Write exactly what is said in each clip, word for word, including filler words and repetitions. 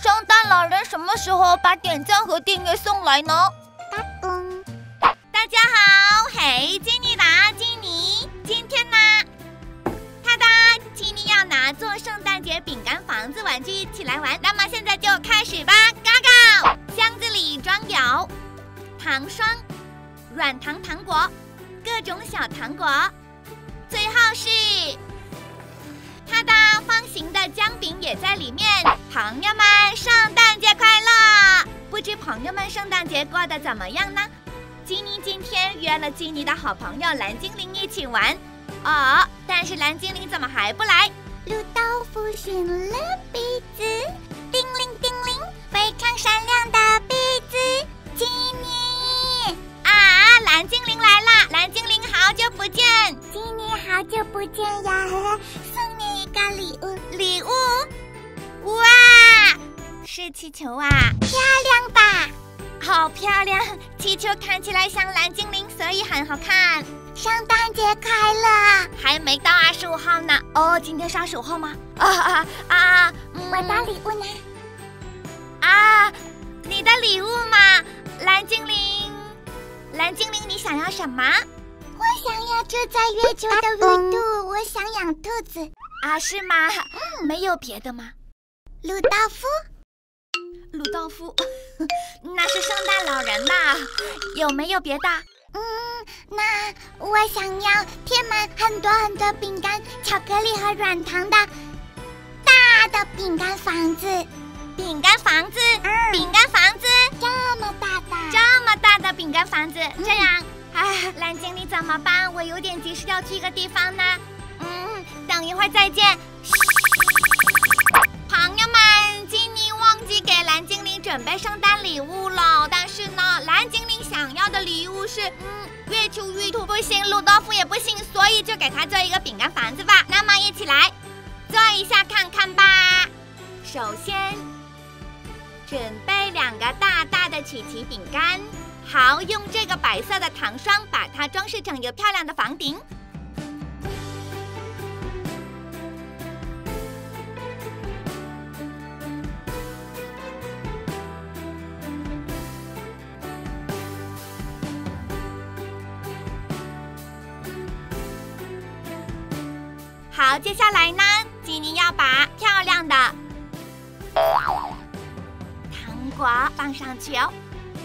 圣诞老人什么时候把点赞和订阅送来呢？大家好，嘿，基尼达，基尼，今天呢，他的基尼要拿做圣诞节饼干房子玩具一起来玩。那么现在就开始吧 ，Go go！ 箱子里装有糖霜、软糖糖果、各种小糖果，最后是它的方形的姜饼也在里面。朋友们，圣诞节快乐！不知朋友们圣诞节过得怎么样呢？基尼今天约了基尼的好朋友蓝精灵一起玩，哦，但是蓝精灵怎么还不来？ 鲁道夫寻了鼻子，叮铃叮铃，非常闪亮的鼻子，基尼啊，蓝精灵来啦！蓝精灵好久不见， 基尼好久不见呀，送你一个礼物， 礼物？哇，是气球啊， 漂亮吧？ 好漂亮！气球看起来像蓝精灵，所以很好看。 圣诞节快乐！ 还没到二十五号呢。哦，今天是二十五号吗？啊啊啊！ 嗯、我的礼物呢？ 啊，你的礼物吗？蓝精灵，蓝精灵，你想要什么？ 我想要住在月球的维度，我想养兔子。 啊，是吗？嗯，没有别的吗？ 鲁道夫。 鲁道夫，那是圣诞老人啦。有没有别的？ 嗯，那我想要贴满很多很多饼干、巧克力和软糖的大的饼干房子。 饼干房子， 嗯、 饼干房子， 这么大的， 这么大的饼干房子。 嗯、 这样，哎，蓝精灵怎么办？我有点急事要去一个地方呢。嗯，等一会儿再见。朋友们，基尼忘记给蓝精灵准备圣诞礼物了。但是呢，蓝精灵想要的礼物是，嗯，月球玉兔不行，鲁道夫也不行，所以就给他做一个饼干房子吧。那么一起来做一下看看吧。首先，准备两个大大的曲奇饼干，好，用这个白色的糖霜把它装饰成一个漂亮的房顶。好，接下来呢，基尼要把漂亮的糖果放上去哦。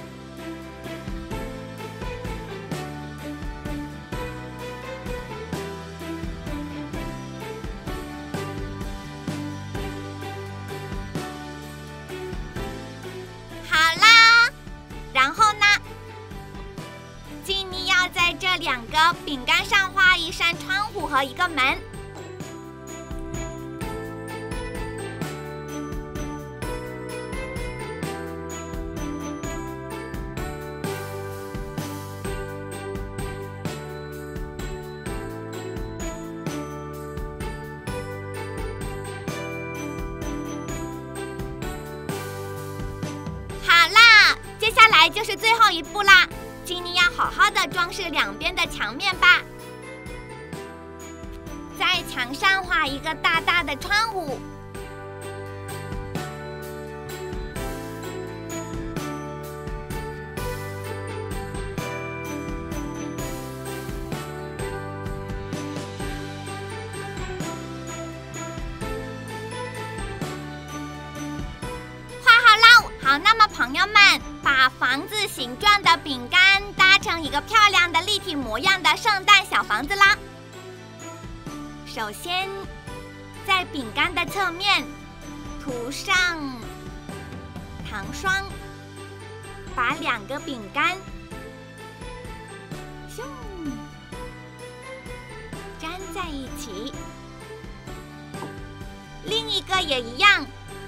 好啦，然后呢，基尼要在这两个饼干上画一扇窗户和一个门。接下来就是最后一步啦，基尼要好好的装饰两边的墙面吧。在墙上画一个大大的窗户。画好啦，好，那么朋友们，把房子形状的饼干搭成一个漂亮的立体模样的圣诞小房子啦。首先，在饼干的侧面涂上糖霜，把两个饼干咻粘在一起，另一个也一样。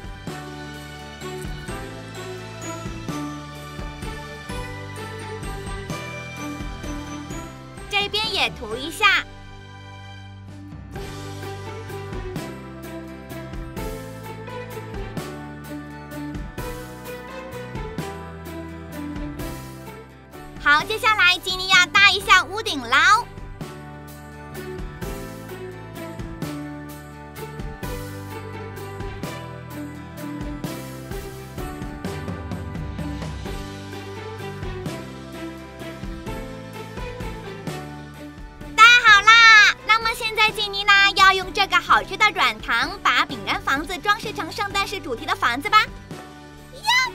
这边也涂一下。好，接下来基尼要搭一下屋顶喽。 在吉妮娜要用这个好吃的软糖把饼干房子装饰成圣诞式主题的房子吧。呀！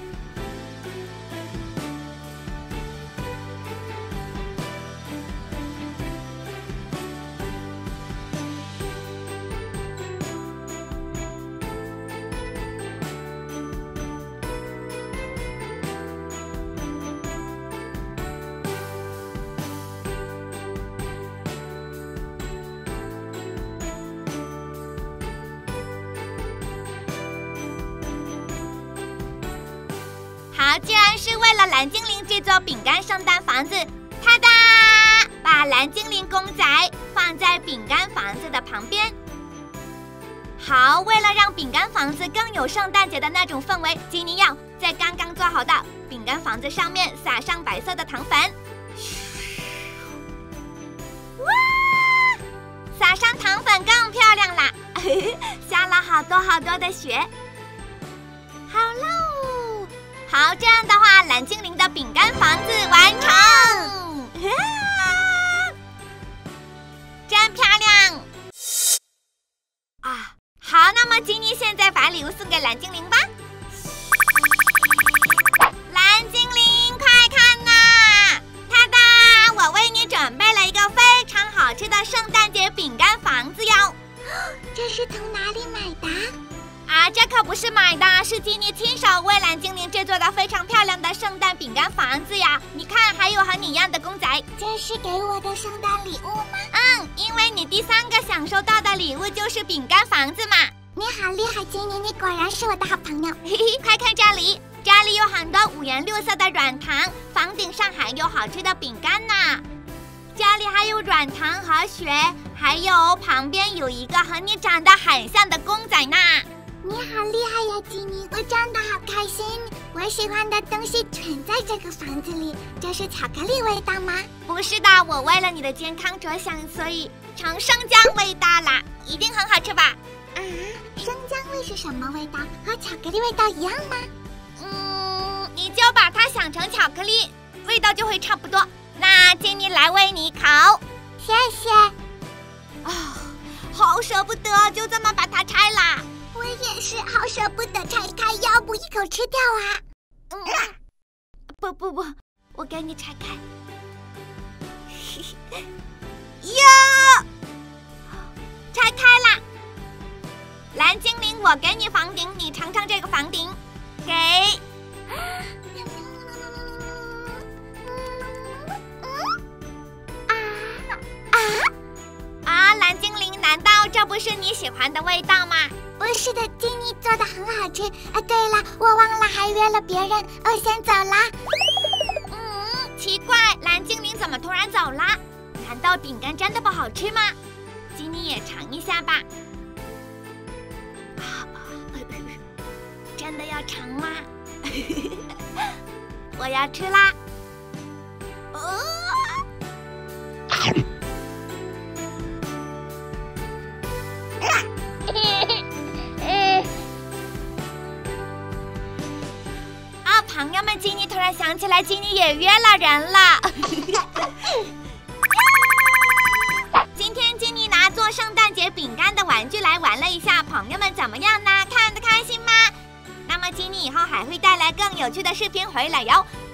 好，既然是为了蓝精灵这座饼干圣诞房子，哒哒，把蓝精灵公仔放在饼干房子的旁边。好，为了让饼干房子更有圣诞节的那种氛围，吉妮要在刚刚做好的饼干房子上面撒上白色的糖粉。哇，撒上糖粉更漂亮啦，下了好多好多的雪。好喽，好，这样的话，蓝精灵的饼干房子完成，真漂亮啊！好，那么吉妮现在把礼物送给蓝精灵吧。蓝精灵，快看呐！哒哒，我为你准备了一个非常好吃的圣诞节饼干房子哟。 这是从哪里买的？ 啊，这可不是买的，是吉妮亲手为蓝精灵制作的非常漂亮的圣诞饼干房子呀！你看，还有和你一样的公仔。 这是给我的圣诞礼物吗？ 嗯，因为你第三个享受到的礼物就是饼干房子嘛。 你好厉害，吉妮，你果然是我的好朋友。 嘿嘿，快看这里，这里有很多五颜六色的软糖，房顶上还有好吃的饼干呢。家里还有软糖和雪，还有旁边有一个和你长得很像的公仔呢。 你好厉害呀，吉妮！我真的好开心。我喜欢的东西全在这个房子里。这是巧克力味道吗？ 不是的，我为了你的健康着想，所以成生姜味道啦，一定很好吃吧？ 啊，生姜味是什么味道？和巧克力味道一样吗？ 嗯，你就把它想成巧克力，味道就会差不多。那吉妮来为你烤， 谢谢。 啊，好舍不得，就这么把它拆啦。 我也是，好舍不得拆开，要不一口吃掉啊！ 嗯，不不不，我给你拆开。呀，拆开啦！蓝精灵，我给你房顶，你尝尝这个房顶。给。啊啊！蓝精灵，难道这不是你喜欢的味道吗？ 不是的，吉妮做的很好吃。啊，对了，我忘了还约了别人，我先走啦。 嗯，奇怪，蓝精灵怎么突然走啦？难道饼干真的不好吃吗？吉妮也尝一下吧。啊，真的要尝吗？我要吃啦。哦。朋友们，吉妮突然想起来，吉妮也约了人了。今天吉妮拿做圣诞节饼干的玩具来玩了一下，朋友们怎么样呢？看得开心吗？那么吉妮以后还会带来更有趣的视频回来哟。